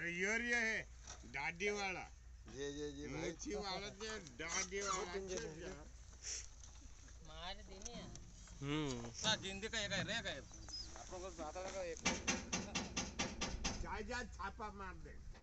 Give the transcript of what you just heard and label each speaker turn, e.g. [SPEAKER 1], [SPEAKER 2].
[SPEAKER 1] अरे ये है दादी वाला।
[SPEAKER 2] जी
[SPEAKER 1] मूछी वाला जो दादी वाला
[SPEAKER 3] मार देने हैं।
[SPEAKER 4] ना जिंदगी का एक है रे का आपको जाता लगा एक
[SPEAKER 1] जा छापा मार दे।